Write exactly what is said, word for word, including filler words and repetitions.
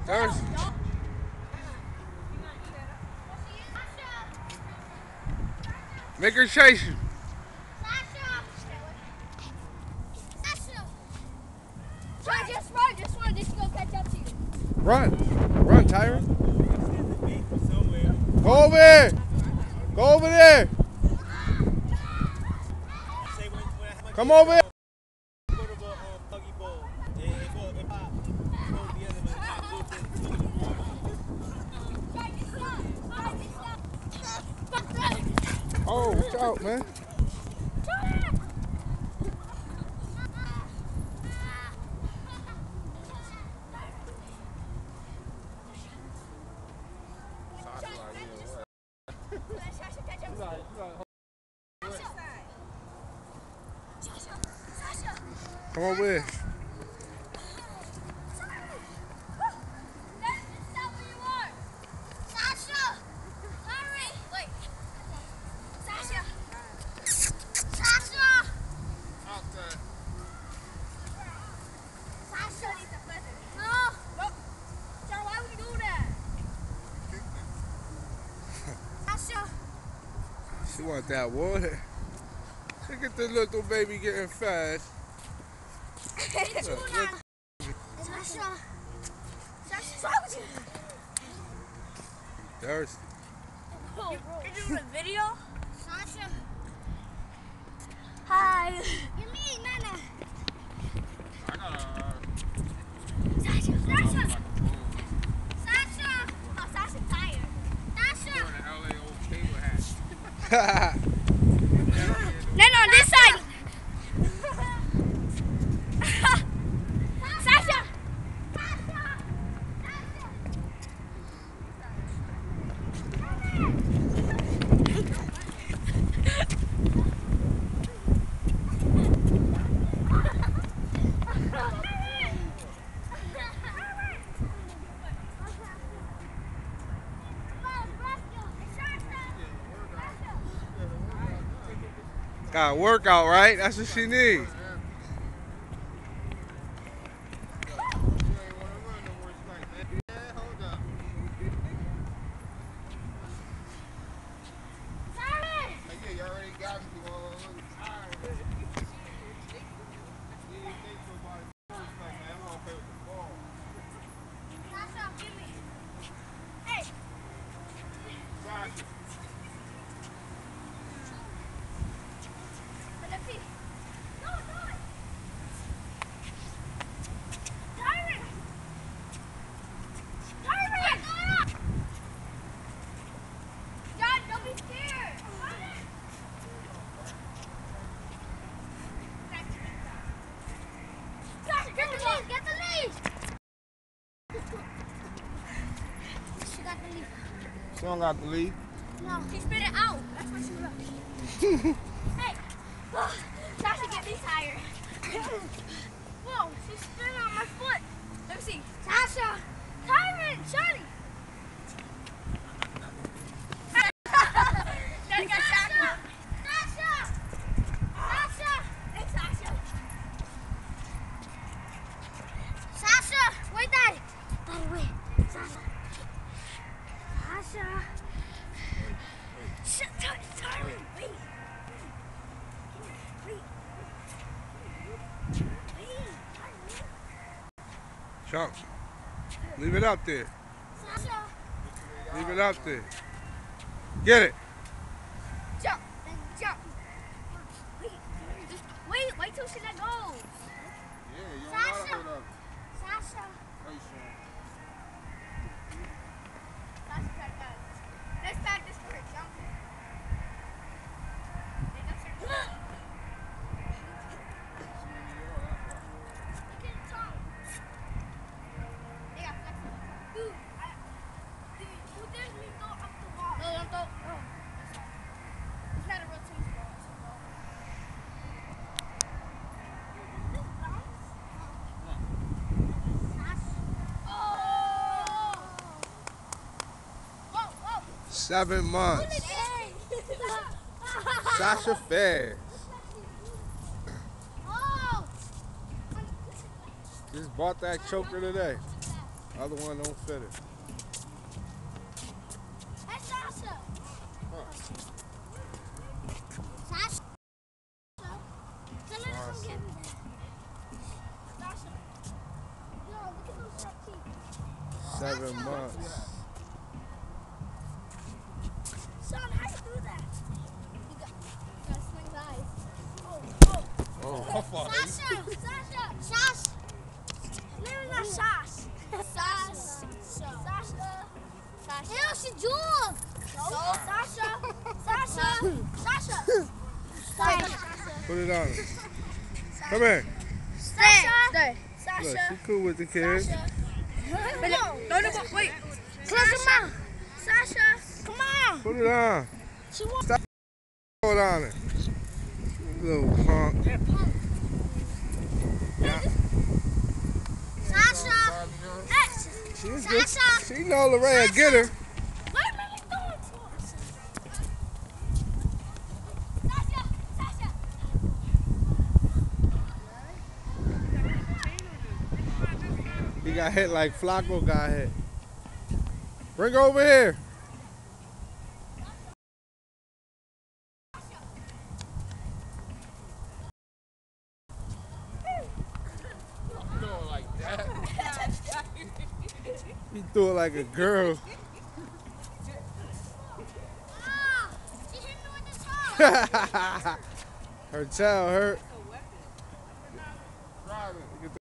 Thirsty. Make her chase you. Just run, just run, just go catch up to you. Run. Run, Tyron. Go over there. Go over there. Come over here. Oh, watch out, man. Come over here. She want that water. Look at the little baby getting fast. Look, look. Sasha. Sasha. Thirsty. Oh, you're doing a video? Sasha. Hi. Give me, Nana. I got a. Sasha. Sasha. Sasha. Oh, Sasha's tired. Sasha. An L A old cable hat. No, no, on this side. Sasha. Sasha. Got a workout, right? That's what she needs. Get the lead! She got the lead. She don't got the lead. No, she spit it out. That's what she wrote. Hey! Oh, Sasha, get me tired. Whoa, she spit it on my foot. Let me see. Sasha! Tyron! Shawty! Daddy got Sasha! Sasha! Sasha! Hey, Sasha! Sasha! Wait, Daddy! Daddy, wait. Sasha! Sasha! Shut up, Tyron! Wait! Wait! Wait! Jump. Leave it out there. Sasha! Leave it out there. Get it. Jump! Then jump! Wait! Just wait! Wait till she let go! Yeah, you don't Sasha. gotta hold up. Sasha! Hey, Sean. Sasha tried that. Let's practice for her jumping. They got her jump. Look at the tongue. They got flexible. Dude, I, dude, who dares me throw up the wall? No, don't throw. Oh, that's all. It's not a real tennis ball. It's a ball. This bounce? Sasha. Oh! Whoa, whoa. Seven months. Hey. Sasha fast. Oh! Just bought that choker today. Other one don't fit it. That's Sasha. Huh. Sasha. Tell her to come Sasha. get me that. Sasha. Yo, look at those sharp teeth. Seven months. Sean, how you do that? You got, you got swing eyes. Oh, oh. Oh, Sasha! Sasha! Sash! Name is not Sash. Sash. Sasha. Sasha. Ew, she jumped. No. Sasha. Sasha. Sasha. Sasha. put it on her. Come here. Sasha. Stay. Look, Sasha. she cool with the kids. Sasha. Wait, no, no, no, wait. Close your mouth. Sasha. Come on. Put it on. She wants. Stop. Hold on it. Little punk. Sasha. Hey. She's Sasha. just, she know Lorraine get her. Why am I doing to us? Sasha. Sasha. He got hit like Flacco got hit. Bring her over here. You know, like that. He threw it like a girl. Ah, she hit me with the toe. Her child hurt. Driving.